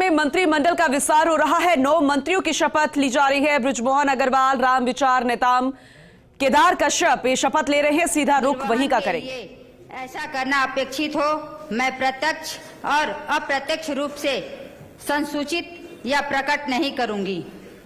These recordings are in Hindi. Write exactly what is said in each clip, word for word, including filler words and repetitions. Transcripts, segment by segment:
में मंत्रिमंडल का विस्तार हो रहा है। नौ मंत्रियों की शपथ ली जा रही है। बृजमोहन अग्रवाल, रामविचार नेताम, केदार कश्यप ये शपथ ले रहे हैं। सीधा रुख वहीं का करेंगे। ऐसा करना अपेक्षित हो, मैं प्रत्यक्ष और अप्रत्यक्ष रूप से संसूचित या प्रकट नहीं करूंगी।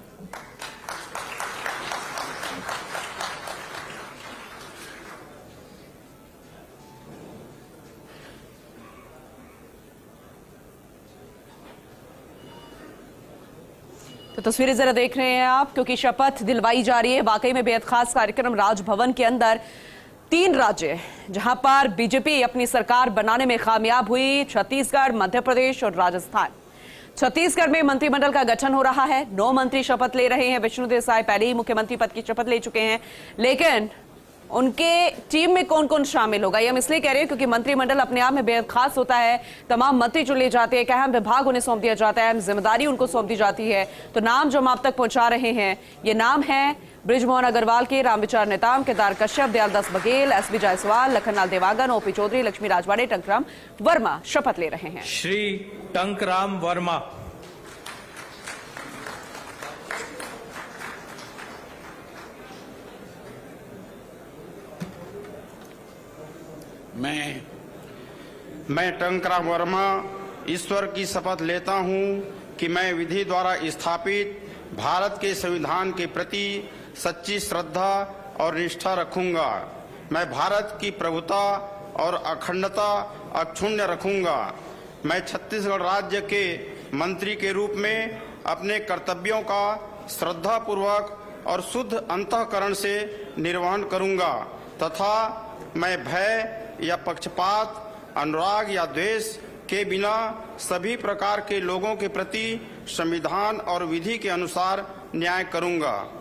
तो तस्वीरें जरा देख रहे हैं आप, क्योंकि शपथ दिलवाई जा रही है। वाकई में बेहद खास कार्यक्रम राजभवन के अंदर। तीन राज्य जहां पर बीजेपी अपनी सरकार बनाने में कामयाब हुई, छत्तीसगढ़, मध्य प्रदेश और राजस्थान। छत्तीसगढ़ में मंत्रिमंडल का गठन हो रहा है। नौ मंत्री शपथ ले रहे हैं। विष्णु देसाई पहले ही मुख्यमंत्री पद की शपथ ले चुके हैं, लेकिन उनके टीम में कौन कौन शामिल होगा ये हम इसलिए कह रहे हैं क्योंकि मंत्रिमंडल अपने आप में बेहद खास होता है। तमाम मंत्री चुन लिए जाते हैं, एक अहम विभाग उन्हें सौंप दिया जाता है, अहम जिम्मेदारी उनको सौंप दी जाती है। तो नाम जो हम आप तक पहुंचा रहे हैं, ये नाम है बृजमोहन अग्रवाल के, Ramvichar Netam, Kedar Kashyap, Dayaldas Baghel, S B Jaiswal, Lakhanlal Dewangan, OP Choudhary, Laxmi Rajwade, Tankram Verma शपथ ले रहे हैं। श्री टंकराम वर्मा। मैं मैं टंकराम वर्मा ईश्वर की शपथ लेता हूं कि मैं विधि द्वारा स्थापित भारत के संविधान के प्रति सच्ची श्रद्धा और निष्ठा रखूंगा। मैं भारत की प्रभुता और अखंडता अक्षुण्ण रखूंगा। मैं छत्तीसगढ़ राज्य के मंत्री के रूप में अपने कर्तव्यों का श्रद्धापूर्वक और शुद्ध अंतःकरण से निर्वहन करूंगा तथा मैं भय या पक्षपात, अनुराग या द्वेष के बिना सभी प्रकार के लोगों के प्रति संविधान और विधि के अनुसार न्याय करूंगा।